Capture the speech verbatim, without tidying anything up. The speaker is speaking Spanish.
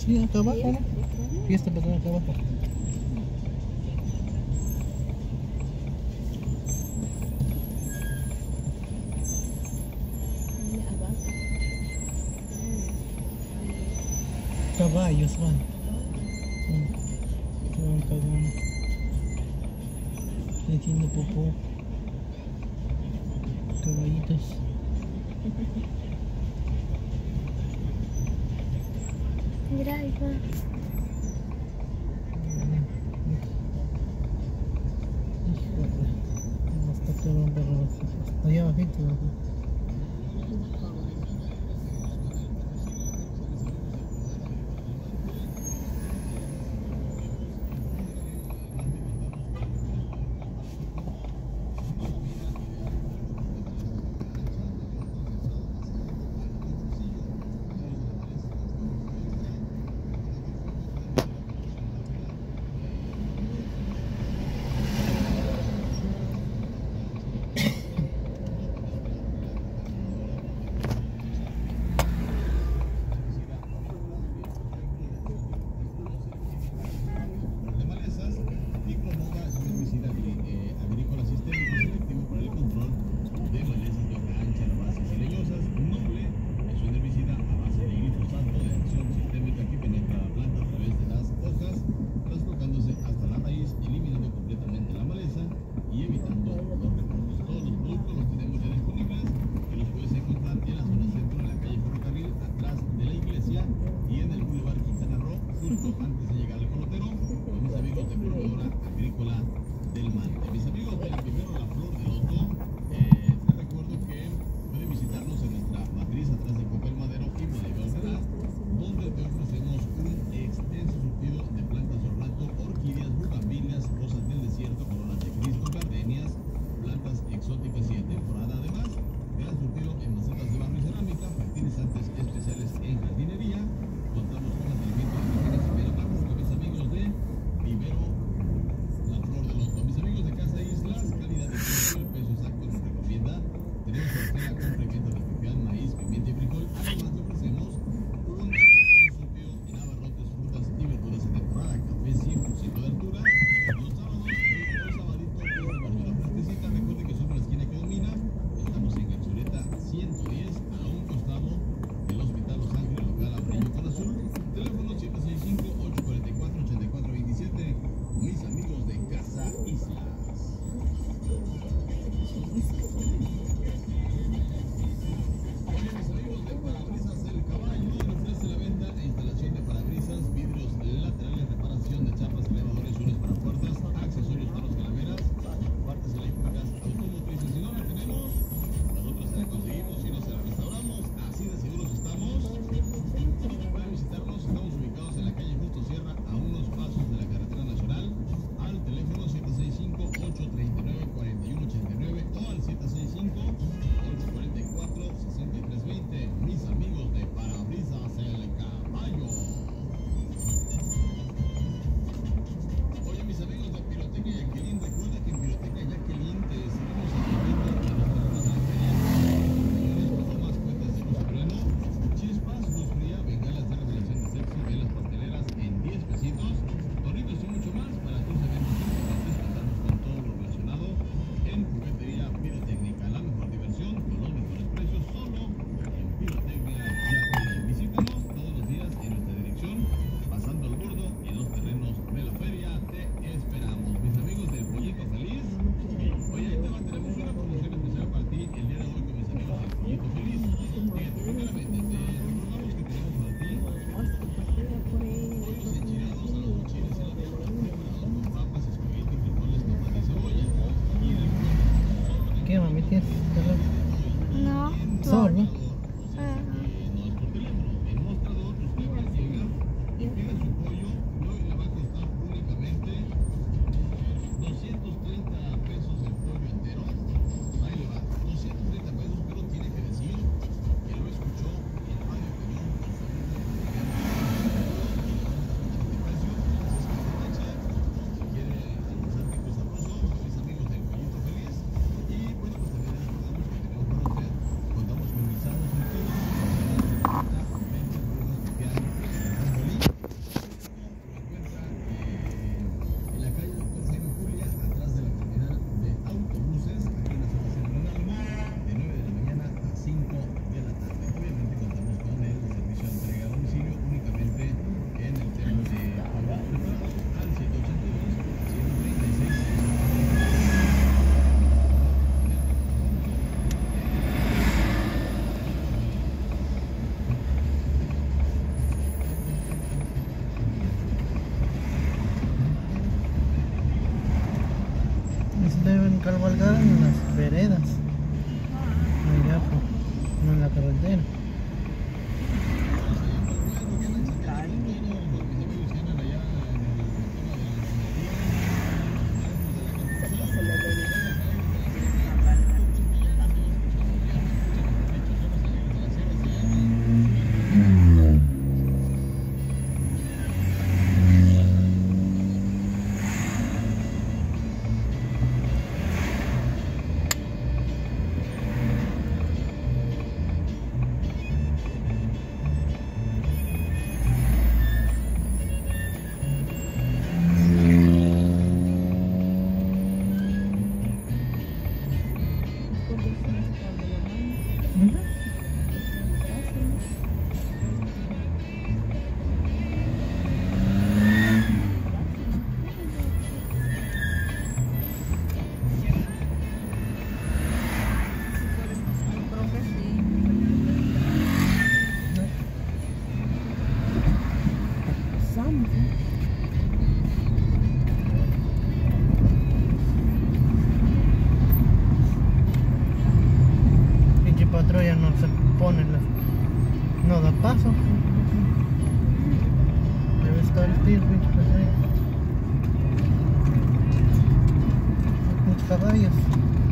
Sí, acá abajo, ¿no? Fiesta patronal acá abajo. Caballos van. Se van cagando. Haciendo popó. Caballitos. Mira, ahí va. Hasta que van para abajo. Allá abajito. Antes de llegar al Colotero, con mis amigos de Proveedora Agrícola del Mante. Mis amigos del vivero La Flor de Loto, eh, les recuerdo que pueden visitarnos en nuestra matriz atrás de Copa El Madero y Bodega Horrera, donde te ofrecemos un extenso surtido de plantas de ornato, orquídeas, bugambilias, rosas del desierto, coronas de Cristo, gardenias, plantas exóticas y de temporada. Además, gran surtido en macetas de barro y cerámica, fertilizantes especiales en jardinería. Contamos con mantenimiento de imágenes y mis amigos de Vivero La Flor de Loto. Mis amigos de Casa Isla. cabalgada en las veredas. Allá, pues, no en la carretera. Pinche patrulla no se pone, la, no da paso. Debe estar el tiro, pinche patrulla. Muchos caballos.